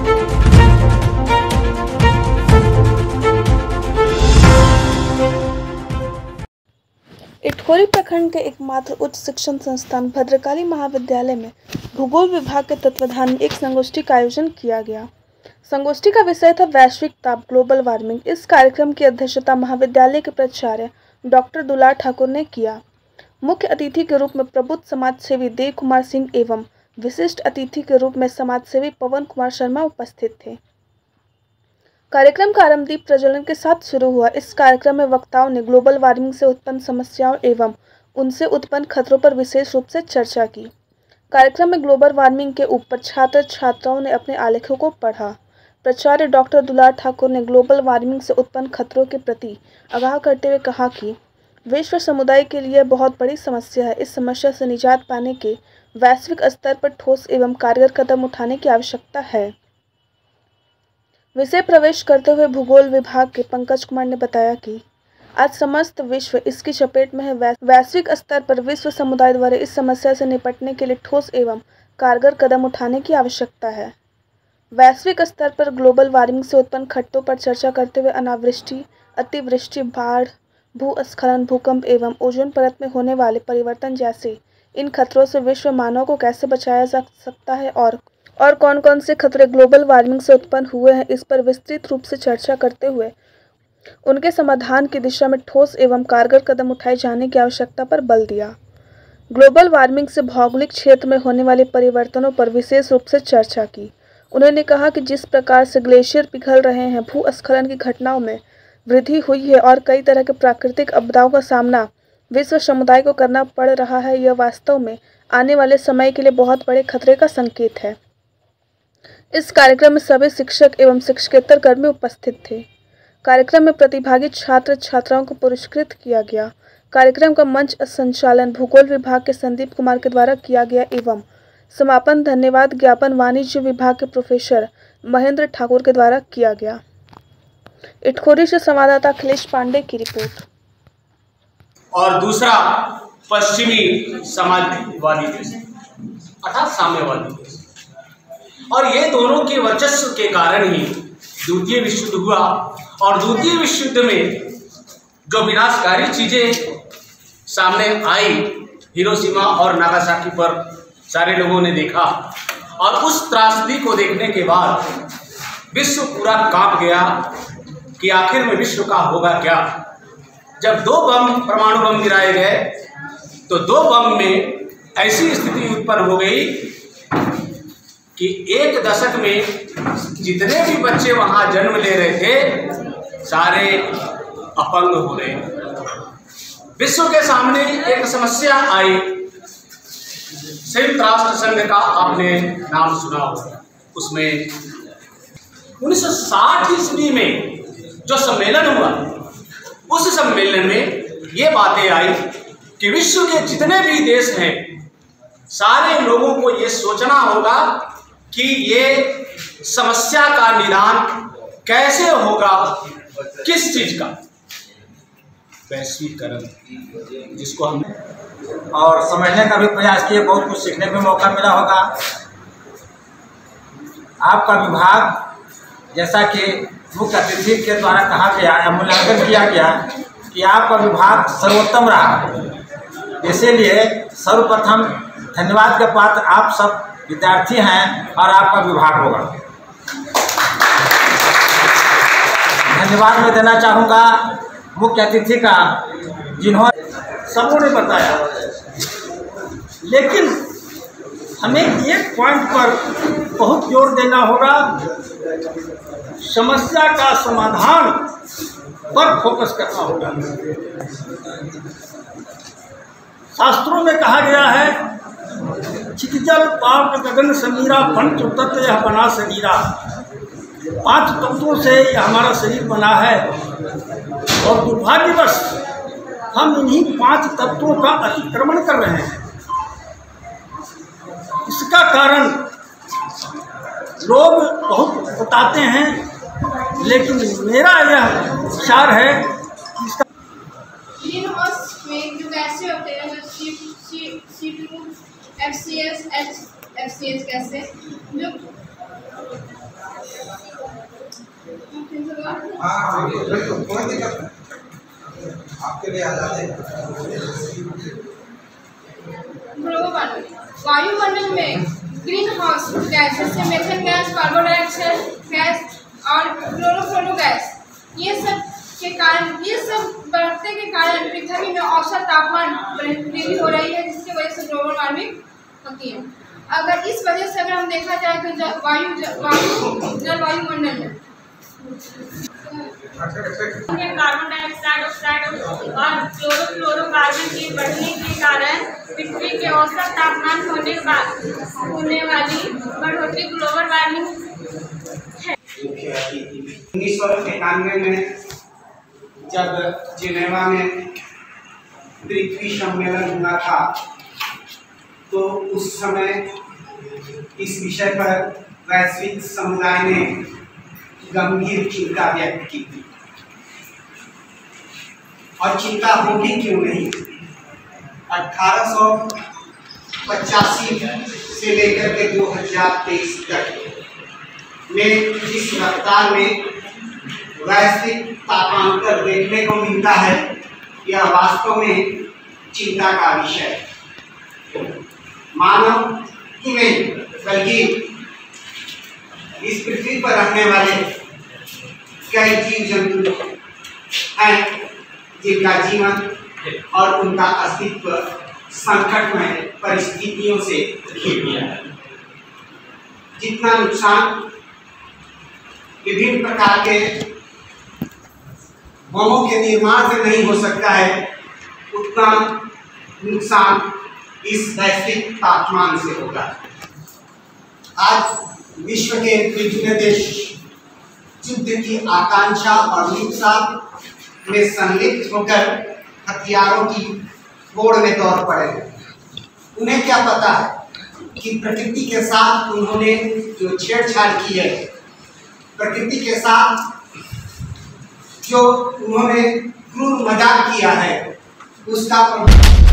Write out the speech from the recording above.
इटखोरी प्रखंड के एकमात्र उच्च शिक्षण संस्थान भद्रकाली महाविद्यालय में भूगोल विभाग के तत्वाधान में एक संगोष्ठी का आयोजन किया गया। संगोष्ठी का विषय था वैश्विक ताप ग्लोबल वार्मिंग। इस कार्यक्रम की अध्यक्षता महाविद्यालय के प्राचार्य डॉक्टर दुलार ठाकुर ने किया। मुख्य अतिथि के रूप में प्रबुद्ध समाजसेवी देव कुमार सिंह एवं विशिष्ट अतिथि के रूप में समाजसेवी पवन कुमार शर्मा उपस्थित थे। कार्यक्रम का आरंभ दीप प्रज्वलन के साथ शुरू हुआ। इस कार्यक्रम में वक्ताओं ने ग्लोबल वार्मिंग से उत्पन्न समस्याओं एवं उनसे उत्पन्न खतरों पर विशेष रूप से चर्चा की। कार्यक्रम में ग्लोबल वार्मिंग के ऊपर छात्र छात्राओं ने अपने आलेखों को पढ़ा। प्राचार्य डॉक्टर दुलार ठाकुर ने ग्लोबल वार्मिंग से उत्पन्न खतरों के प्रति आगाह करते हुए कहा कि विश्व समुदाय के लिए बहुत बड़ी समस्या है। इस समस्या से निजात पाने के वैश्विक स्तर पर ठोस एवं कारगर कदम उठाने की आवश्यकता है। विषय प्रवेश करते हुए भूगोल विभाग के पंकज कुमार ने बताया कि आज समस्त विश्व इसकी चपेट में है। वैश्विक स्तर पर विश्व समुदाय द्वारा इस समस्या से निपटने के लिए ठोस एवं कारगर कदम उठाने की आवश्यकता है। वैश्विक स्तर पर ग्लोबल वार्मिंग से उत्पन्न खतरों पर चर्चा करते हुए अनावृष्टि, अतिवृष्टि, बाढ़, भूस्खलन, भूकंप एवं ओजोन परत में होने वाले परिवर्तन जैसे इन खतरों से विश्व मानव को कैसे बचाया जा सकता है और कौन कौन से खतरे ग्लोबल वार्मिंग से उत्पन्न हुए हैं, इस पर विस्तृत रूप से चर्चा करते हुए उनके समाधान की दिशा में ठोस एवं कारगर कदम उठाए जाने की आवश्यकता पर बल दिया। ग्लोबल वार्मिंग से भौगोलिक क्षेत्र में होने वाले परिवर्तनों पर विशेष रूप से चर्चा की। उन्होंने कहा कि जिस प्रकार से ग्लेशियर पिघल रहे हैं, भूस्खलन की घटनाओं में वृद्धि हुई है और कई तरह के प्राकृतिक आपदाओं का सामना विश्व समुदाय को करना पड़ रहा है, यह वास्तव में आने वाले समय के लिए बहुत बड़े खतरे का संकेत है। इस कार्यक्रम में सभी शिक्षक एवं शिक्षकेतर कर्मी उपस्थित थे। कार्यक्रम में प्रतिभागी छात्र छात्राओं को पुरस्कृत किया गया। कार्यक्रम का मंच संचालन भूगोल विभाग के संदीप कुमार के द्वारा किया गया एवं समापन धन्यवाद ज्ञापन वाणिज्य विभाग के प्रोफेसर महेंद्र ठाकुर के द्वारा किया गया। इटखोरी से संवाददाता अखिलेश पांडे की रिपोर्ट। और दूसरा पश्चिमी समाजवादी देश अर्थात साम्यवादी देश, और ये दोनों के वर्चस्व के कारण ही द्वितीय विश्व युद्ध हुआ। और द्वितीय विश्व युद्ध में जो विनाशकारी चीजें सामने आई, हिरोशिमा और नागासाकी पर सारे लोगों ने देखा, और उस त्रासदी को देखने के बाद विश्व पूरा कांप गया कि आखिर में विश्व का होगा क्या। जब 2 परमाणु बम गिराए गए तो 2 बम में ऐसी स्थिति उत्पन्न हो गई कि 1 दशक में जितने भी बच्चे वहां जन्म ले रहे थे सारे अपंग हो रहे। विश्व के सामने एक समस्या आई। संयुक्त राष्ट्र संघ का आपने नाम सुना होगा। उसमें 1960 ईस्वी में जो सम्मेलन हुआ, उस सम्मेलन में ये बातें आई कि विश्व के जितने भी देश हैं सारे लोगों को ये सोचना होगा कि ये समस्या का निदान कैसे होगा। किस चीज का? वैश्वीकरण, जिसको हम और समझने का भी प्रयास किए। बहुत कुछ सीखने का मौका मिला होगा। आपका विभाग, जैसा कि मुख्य अतिथि के द्वारा कहा गया या मूल्यांकन किया गया कि आपका विभाग सर्वोत्तम रहा, इसीलिए सर्वप्रथम धन्यवाद के पात्र आप सब विद्यार्थी हैं और आपका विभाग होगा। धन्यवाद मैं देना चाहूँगा मुख्य अतिथि का, जिन्होंने सबों ने बताया, लेकिन हमें एक पॉइंट पर बहुत जोर देना होगा। समस्या का समाधान पर फोकस करना होगा। शास्त्रों में कहा गया है, चिकिजल पाप गगन समीरा पंच तत्व यह बना शरीरा। 5 तत्वों से यह हमारा शरीर बना है और दुर्भाग्यवश हम इन्हीं 5 तत्वों का अतिक्रमण कर रहे हैं। इसका कारण लोग बहुत बताते हैं, लेकिन मेरा यह विचार है इसका ग्रीन हाउस में जो गैसें होते हैं, जो C2, FCS, HFCS गैसें, जो होगा? हाँ बिल्कुल, कोई दिक्कत नहीं, आपके लिए आज़ाद है। ग्लोबल वार्मिंग, वायुमंडल में ग्रीन हाउस गैस जैसे methane gas, carbon dioxide gas और क्लोरोफ्लोरो गैस, ये सब के कारण, ये सब बढ़ने के कारण पृथ्वी में औसत तापमान वृद्धि हो रही है, जिसकी वजह से ग्लोबल वार्मिंग होती है। अगर इस वजह से अगर हम देखा जाए तो वायुमंडल में कार्बन डाइऑक्साइड ऑक्साइड और क्लोरोफ्लोरोकार्बन के बढ़ने के कारण पृथ्वी के औसत तापमान होने वाली बढ़ोतरी ग्लोबल वार्मिंग है। 1991 में जब जिनेवा में पृथ्वी सम्मेलन हुआ था तो उस समय इस विषय पर वैश्विक समुदाय ने गंभीर चिंता व्यक्त की थी, और चिंता होगी क्यों नहीं। 1885 से लेकर के 2023 तक में जिस रफ्तार में वैश्विक तापांतर देखने को मिलता है, यह वास्तव में चिंता का विषय है। मानव ही नहीं बल्कि इस पृथ्वी पर रहने वाले कई जीव जंतु हैं जिनका जीवन और उनका अस्तित्व संकटमय परिस्थितियों से घिर गया है। जितना नुकसान विभिन्न प्रकार के बमों के निर्माण से नहीं हो सकता है, उतना नुकसान इस वैश्विक तापमान से होगा। आज विश्व के विभिन्न देश युद्ध की आकांक्षा और लिप्सा में संलिप्त होकर हथियारों की होड़ में दौड़ पड़े हैं। उन्हें क्या पता है कि प्रकृति के साथ उन्होंने जो छेड़छाड़ की है, प्रकृति के साथ जो उन्होंने क्रूर मजाक किया है, उसका